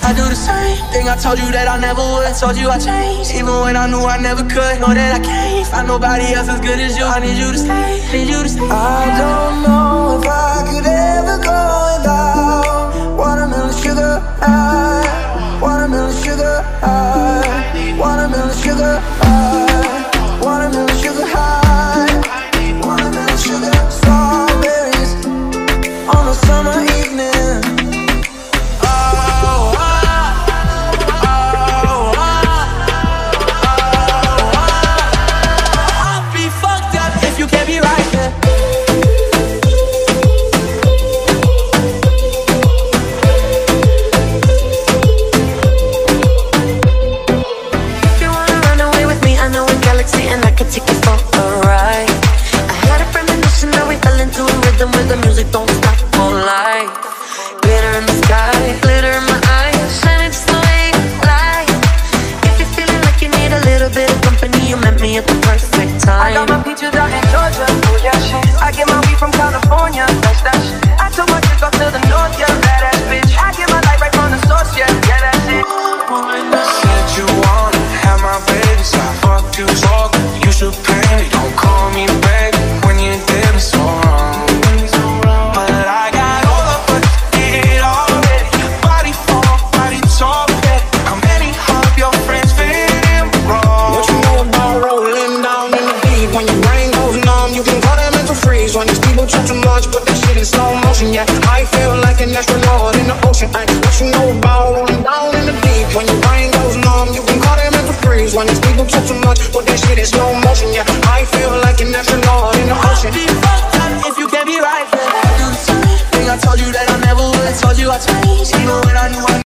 I do the same thing I told you that I never would. I told you I changed, even when I knew I never could. Know that I can't find nobody else as good as you. I need you to stay, need you to stay. I don't know if I could ever go without watermelon sugar high, watermelon sugar high, watermelon sugar high, watermelon sugar high, watermelon sugar. Strawberries on a summer evening. With the music don't stop all night. Glitter in the sky, glitter in my eyes, shining just the way you like. If you're feeling like you need a little bit of company, you met me at the perfect time. I got my peaches out in Georgia, oh yeah shit. I get my weed from California, that's that shit. I took my chick up to the north, yeah, badass bitch. I get my light right from the source, yeah, yeah, that's it. Said you wanna have my baby, so I fuck you so good. You should pay me, don't call me baby when you did me so wrong. When these people talk too much, put that shit in slow motion. Yeah, I feel like an astronaut in the ocean. I what you know about rolling down in the deep. When your brain goes numb, you can call them mental freeze. When these people talk too much, put that shit in slow motion. Yeah, I feel like an astronaut in the ocean. I'll be fucked up if you can't be right. I do the same thing I told you that I never would. I told you I changed, even when I knew I